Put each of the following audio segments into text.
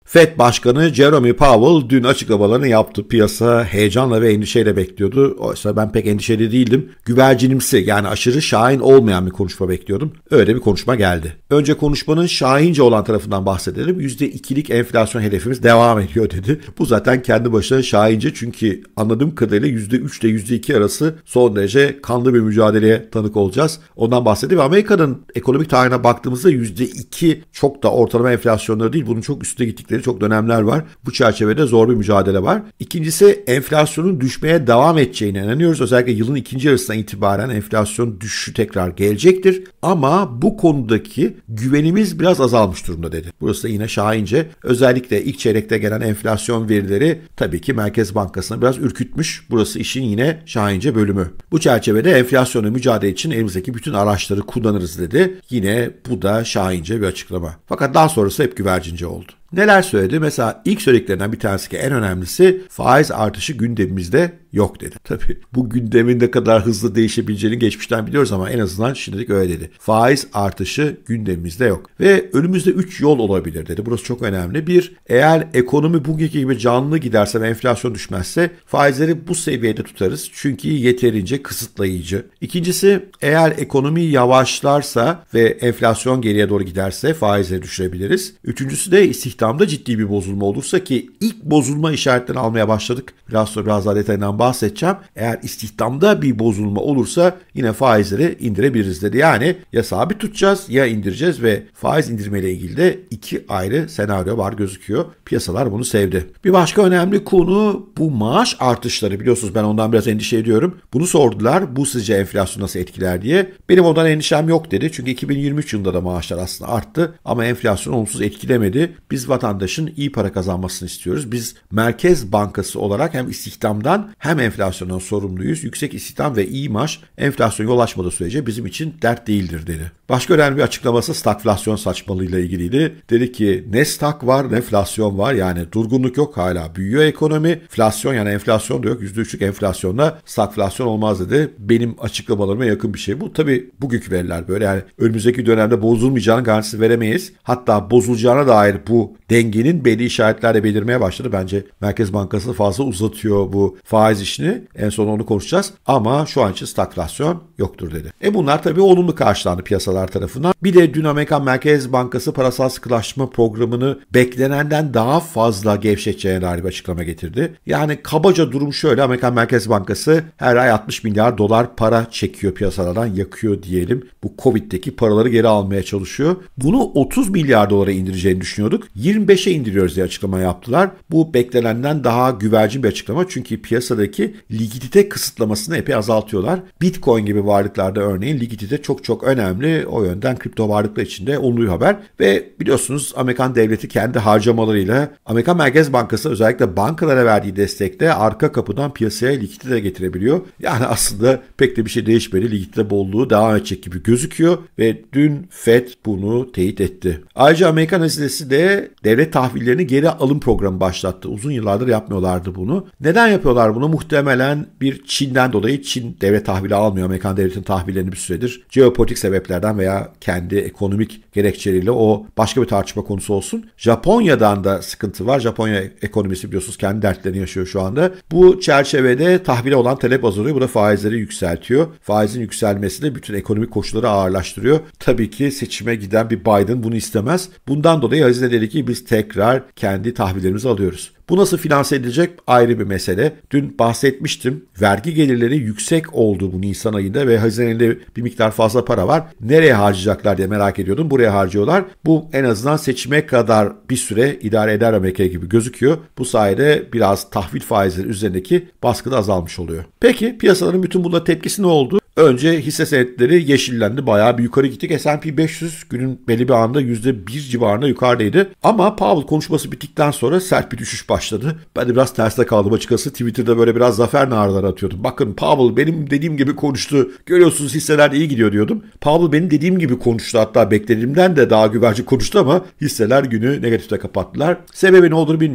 Fed Başkanı Jerome Powell dün açıklamalarını yaptı. Piyasa heyecanla ve endişeyle bekliyordu. Oysa ben pek endişeli değildim. Güvercinimsi, yani aşırı şahin olmayan bir konuşma bekliyordum. Öyle bir konuşma geldi. Önce konuşmanın şahince olan tarafından bahsedelim. %2'lik enflasyon hedefimiz devam ediyor dedi. Bu zaten kendi başına şahince, çünkü anladığım kadarıyla %3 ile %2 arası son derece kanlı bir mücadeleye tanık olacağız. Ondan bahsedeyim. Amerika'nın ekonomik tarihine baktığımızda %2 çok da ortalama enflasyonları değil. Bunun çok üstüne gittikleri çok dönemler var. Bu çerçevede zor bir mücadele var. İkincisi, enflasyonun düşmeye devam edeceğine inanıyoruz. Özellikle yılın ikinci yarısından itibaren enflasyon düşüşü tekrar gelecektir. Ama bu konudaki güvenimiz biraz azalmış durumda dedi. Burası da yine şahince. Özellikle ilk çeyrekte gelen enflasyon verileri tabii ki Merkez Bankası'nı biraz ürkütmüş. Burası işin yine şahince bölümü. Bu çerçevede enflasyonla mücadele için elimizdeki bütün araçları kullanırız dedi. Yine bu da şahince bir açıklama. Fakat daha sonrası hep güvercince oldu. Neler söyledi? Mesela ilk söylediklerinden bir tanesi ki en önemlisi, faiz artışı gündemimizde yok dedi. Tabii bu gündemin ne kadar hızlı değişebileceğini geçmişten biliyoruz ama en azından şimdilik öyle dedi. Faiz artışı gündemimizde yok. Ve önümüzde 3 yol olabilir dedi. Burası çok önemli. Bir, eğer ekonomi bugünkü gibi canlı giderse ve enflasyon düşmezse faizleri bu seviyede tutarız. Çünkü yeterince kısıtlayıcı. İkincisi, eğer ekonomi yavaşlarsa ve enflasyon geriye doğru giderse faizleri düşürebiliriz. Üçüncüsü de istihdamda ciddi bir bozulma olursa, ki ilk bozulma işaretlerini almaya başladık. Biraz sonra biraz daha detayından bahsedeceğim. Eğer istihdamda bir bozulma olursa yine faizleri indirebiliriz dedi. Yani ya sabit tutacağız ya indireceğiz ve faiz indirmeyle ilgili de iki ayrı senaryo var gözüküyor. Piyasalar bunu sevdi. Bir başka önemli konu bu maaş artışları. Biliyorsunuz ben ondan biraz endişe ediyorum. Bunu sordular. Bu sizce enflasyon nasıl etkiler diye. Benim ondan endişem yok dedi. Çünkü 2023 yılında da maaşlar aslında arttı ama enflasyon olumsuz etkilemedi. Biz vatandaşın iyi para kazanmasını istiyoruz. Biz Merkez Bankası olarak hem istihdamdan hem enflasyondan sorumluyuz. Yüksek istihdam ve iyi maaş enflasyon yol açmadığı sürece bizim için dert değildir dedi. Başka önemli bir açıklaması stagflasyon saçmalığıyla ilgiliydi. Dedi ki ne stag var ne enflasyon var, yani durgunluk yok, hala büyüyor ekonomi. Enflasyon, yani enflasyon da yok. %3'lük enflasyonla stagflasyon olmaz dedi. Benim açıklamalarıma yakın bir şey bu. Tabii bugünkü veriler böyle, yani önümüzdeki dönemde bozulmayacağını garantisi veremeyiz. Hatta bozulacağına dair bu dengenin belli işaretlerle belirmeye başladı. Bence Merkez Bankası fazla uzatıyor bu faiz işini. En son onu konuşacağız. Ama şu an için stagflasyon yoktur dedi. Bunlar tabii olumlu karşılandı piyasalar tarafından. Bir de dün Amerikan Merkez Bankası parasal sıkılaştırma programını beklenenden daha fazla gevşeteceğine dair bir açıklama getirdi. Yani kabaca durum şöyle: Amerikan Merkez Bankası her ay 60 milyar dolar para çekiyor piyasalardan, yakıyor diyelim. Bu Covid'deki paraları geri almaya çalışıyor. Bunu 30 milyar dolara indireceğini düşünüyorduk. 25'e indiriyoruz diye açıklama yaptılar. Bu beklenenden daha güvercin bir açıklama. Çünkü piyasadaki likidite kısıtlamasını epey azaltıyorlar. Bitcoin gibi varlıklarda örneğin likidite çok çok önemli. O yönden kripto varlıklar için de olumlu bir haber. Ve biliyorsunuz Amerikan devleti kendi harcamalarıyla Amerikan Merkez Bankası özellikle bankalara verdiği destekle arka kapıdan piyasaya likidite getirebiliyor. Yani aslında pek de bir şey değişmedi. Likidite bolluğu devam edecek gibi gözüküyor ve dün Fed bunu teyit etti. Ayrıca Amerikan hazinesi de devlet tahvillerini geri alım programı başlattı. Uzun yıllardır yapmıyorlardı bunu. Neden yapıyorlar bunu? Muhtemelen bir Çin'den dolayı. Çin devlet tahvili almıyor. Amerikan devletinin tahvillerini bir süredir. Jeopolitik sebeplerden veya kendi ekonomik gerekçeleriyle, o başka bir tartışma konusu olsun. Japonya'dan da sıkıntı var. Japonya ekonomisi biliyorsunuz kendi dertlerini yaşıyor şu anda. Bu çerçevede tahvile olan talep azalıyor. Bu da faizleri yükseltiyor. Faizin yükselmesi de bütün ekonomik koşulları ağırlaştırıyor. Tabii ki seçime giden bir Biden bunu istemez. Bundan dolayı hazine dedi ki biz tekrar kendi tahvillerimizi alıyoruz. Bu nasıl finanse edilecek ayrı bir mesele. Dün bahsetmiştim. Vergi gelirleri yüksek oldu bu Nisan ayında ve hazinede bir miktar fazla para var. Nereye harcayacaklar diye merak ediyordum. Buraya harcıyorlar. Bu en azından seçime kadar bir süre idare eder Amerika gibi gözüküyor. Bu sayede biraz tahvil faizleri üzerindeki baskı da azalmış oluyor. Peki piyasaların bütün buna tepkisi ne oldu? Önce hisse senetleri yeşillendi. Bayağı bir yukarı gittik. S&P 500 günün belli bir anda %1 civarında yukarıdaydı. Ama Powell konuşması bittikten sonra sert bir düşüş başladı. Ben de biraz terste kaldım açıkçası. Twitter'da böyle biraz zafer naraları atıyordum. Bakın Powell benim dediğim gibi konuştu. Görüyorsunuz hisseler de iyi gidiyor diyordum. Powell benim dediğim gibi konuştu. Hatta beklediğimden de daha güvercin konuştu ama hisseler günü negatifte kapattılar. Sebebi ne olur bilmiyorum.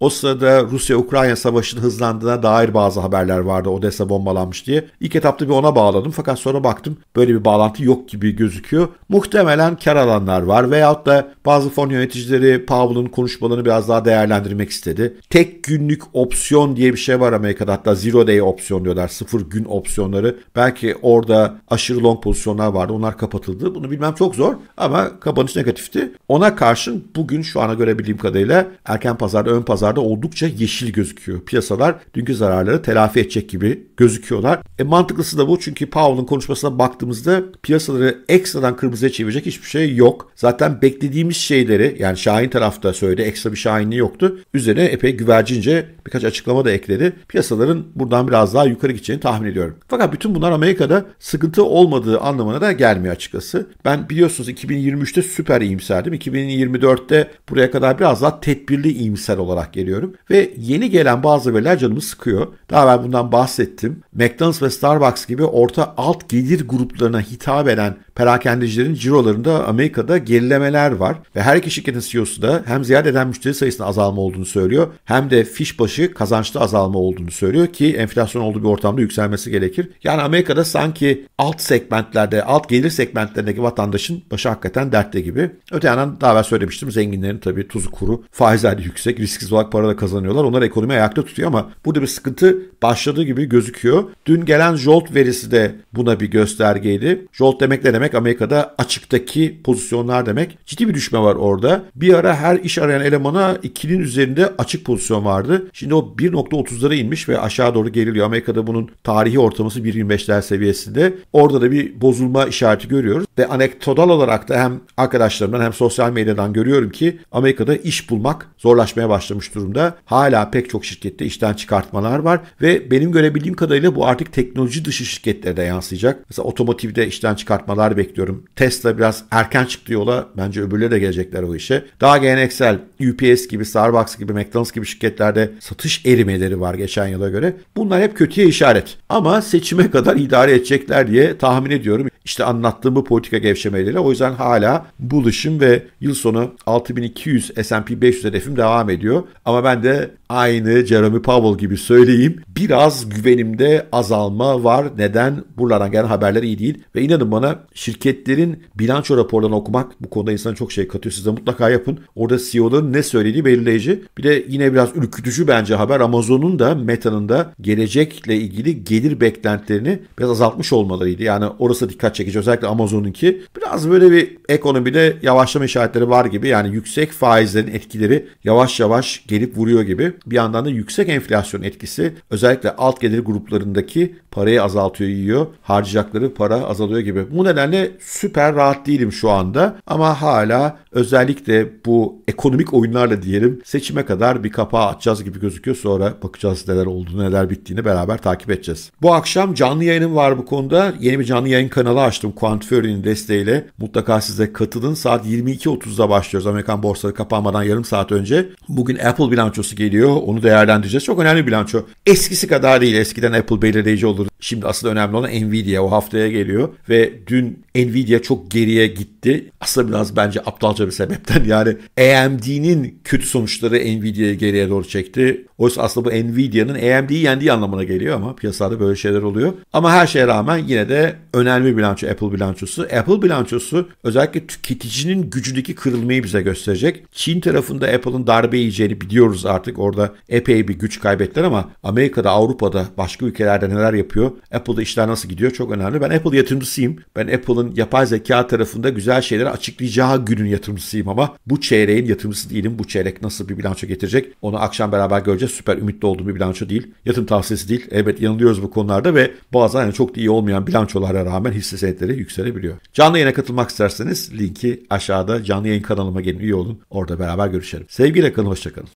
O sırada Rusya-Ukrayna savaşının hızlandığına dair bazı haberler vardı. Odessa bombalanmış diye. İlk etapta bir ona bağladım fakat sonra baktım böyle bir bağlantı yok gibi gözüküyor. Muhtemelen kar alanlar var veyahut da bazı fon yöneticileri Powell'ın konuşmalarını biraz daha değerlendirmek istedi. Tek günlük opsiyon diye bir şey var Amerika'da, hatta zero day opsiyon diyorlar, 0 gün opsiyonları. Belki orada aşırı long pozisyonlar vardı, onlar kapatıldı. Bunu bilmem çok zor ama kapanış negatifti. Ona karşın bugün şu ana görebildiğim kadarıyla erken pazarda, ön pazarda oldukça yeşil gözüküyor. Piyasalar dünkü zararları telafi edecek gibi gözüküyorlar. Mantıklısı da bu, çünkü Powell'ın konuşmasına baktığımızda piyasaları ekstradan kırmızıya çevirecek hiçbir şey yok. Zaten beklediğimiz şeyleri, yani Şahin tarafta söyledi, ekstra bir şahinliği yoktu. Üzerine epey güvercince birkaç açıklama da ekledi. Piyasaların buradan biraz daha yukarı gideceğini tahmin ediyorum. Fakat bütün bunlar Amerika'da sıkıntı olmadığı anlamına da gelmiyor açıkçası. Ben biliyorsunuz 2023'te süper iyimserdim. 2024'te buraya kadar biraz daha tedbirli iyimser olarak geliyorum. Ve yeni gelen bazı veriler canımı sıkıyor. Daha ben bundan bahsettim. McDonald's ve Starbucks gibi orta alt gelir gruplarına hitap eden perakendecilerin cirolarında Amerika'da gerilemeler var. Ve her iki şirketin CEO'su da hem ziyaret eden müşteri sayısında azalma olduğunu söylüyor, hem de fiş başı kazançta azalma olduğunu söylüyor ki enflasyon olduğu bir ortamda yükselmesi gerekir. Yani Amerika'da sanki alt segmentlerde, alt gelir segmentlerindeki vatandaşın başı hakikaten dertte gibi. Öte yandan daha evvel söylemiştim, zenginlerin tabii tuzu kuru, faizler de yüksek, risksiz olarak para da kazanıyorlar. Onlar ekonomiyi ayakta tutuyor ama burada bir sıkıntı başladığı gibi gözüküyor. Dün gelen Jolt verisi de buna bir göstergeydi. Jolt demek ne demek? Amerika'da açıktaki pozisyonlar demek. Ciddi bir düşme var orada. Bir ara her iş arayan elemana 2'nin üzerinde açık pozisyon vardı. Şimdi o 1.30'lara inmiş ve aşağı doğru geriliyor. Amerika'da bunun tarihi ortalaması 1.25'ler seviyesinde. Orada da bir bozulma işareti görüyoruz. Ve anekdotal olarak da hem arkadaşlarımdan hem sosyal medyadan görüyorum ki Amerika'da iş bulmak zorlaşmaya başlamış durumda. Hala pek çok şirkette işten çıkartmalar var ve benim görebildiğim kadarıyla bu artık teknoloji dışı şirketlere de yansıyacak. Mesela otomotivde işten çıkartmalar bekliyorum. Tesla biraz erken çıktı yola. Bence öbürleri de gelecekler o işe. Daha geleneksel UPS gibi, Starbucks gibi, McDonald's gibi şirketlerde satış erimeleri var geçen yıla göre. Bunlar hep kötüye işaret. Ama seçime kadar idare edecekler diye tahmin ediyorum. İşte anlattığım bu politika gevşemeleriyle. O yüzden hala bulish'im ve yıl sonu 6200 S&P 500 hedefim devam ediyor. Ama ben de aynı Jerome Powell gibi söyleyeyim, biraz güvenimde azalma var. Neden? Buralardan gelen haberler iyi değil. Ve inanın bana, şirketlerin bilanço raporlarını okumak bu konuda insana çok şey katıyor. Siz de mutlaka yapın. Orada CEO'ların ne söylediği belirleyici. Bir de yine biraz ürkütücü bence haber. Amazon'un da Meta'nın da gelecekle ilgili gelir beklentilerini biraz azaltmış olmalarıydı. Yani orası dikkat çekici. Özellikle Amazon'unki. Biraz böyle bir ekonomide yavaşlama işaretleri var gibi. Yani yüksek faizlerin etkileri yavaş yavaş gelip vuruyor gibi. Bir yandan da yüksek enflasyon etkisi özellikle alt gelir gruplarındaki parayı azaltıyor, yiyor. Harcayacakları para azalıyor gibi. Bu nedenle süper rahat değilim şu anda. Ama hala özellikle bu ekonomik oyunlarla diyelim seçime kadar bir kapağı atacağız gibi gözüküyor. Sonra bakacağız neler olduğunu, neler bittiğini beraber takip edeceğiz. Bu akşam canlı yayınım var bu konuda. Yeni bir canlı yayın kanalı açtım Quantiferio'nun desteğiyle. Mutlaka siz de katılın. Saat 22.30'da başlıyoruz. Amerikan borsaları kapanmadan yarım saat önce. Bugün Apple bilançosu geliyor. Onu değerlendireceğiz. Çok önemli bir bilanço. Eskisi kadar değil. Eskiden Apple belirleyici olur. Şimdi asıl önemli olan Nvidia. O haftaya geliyor. Ve dün Nvidia çok geriye gitti. Aslında biraz bence aptalca bir sebepten. Yani AMD'nin kötü sonuçları Nvidia'yı geriye doğru çekti. Oysa aslında bu Nvidia'nın AMD'yi yendiği anlamına geliyor ama piyasada böyle şeyler oluyor. Ama her şeye rağmen yine de önemli bir bilanço Apple bilançosu. Apple bilançosu özellikle tüketicinin gücündeki kırılmayı bize gösterecek. Çin tarafında Apple'ın darbe yiyeceğini biliyoruz artık. Orada epey bir güç kaybettiler ama Amerika'da, Avrupa'da, başka ülkelerde neler yapıyor? Apple'da işler nasıl gidiyor? Çok önemli. Ben Apple yatırımcısıyım. Ben Apple'ın yapay zeka tarafında güzel şeyleri açıklayacağı günün yatırımcısıyım ama bu çeyreğin yatırımcısı değilim. Bu çeyrek nasıl bir bilanço getirecek? Onu akşam beraber göreceğiz. Süper ümitli olduğum bir bilanço değil. Yatırım tavsiyesi değil. Evet, yanılıyoruz bu konularda ve bazen yani çok da iyi olmayan bilançolara rağmen hisse senetleri yükselebiliyor. Canlı yayına katılmak isterseniz linki aşağıda, canlı yayın kanalıma gelin, üye olun. Orada beraber görüşelim. Sevgiyle kalın, hoşça kalın.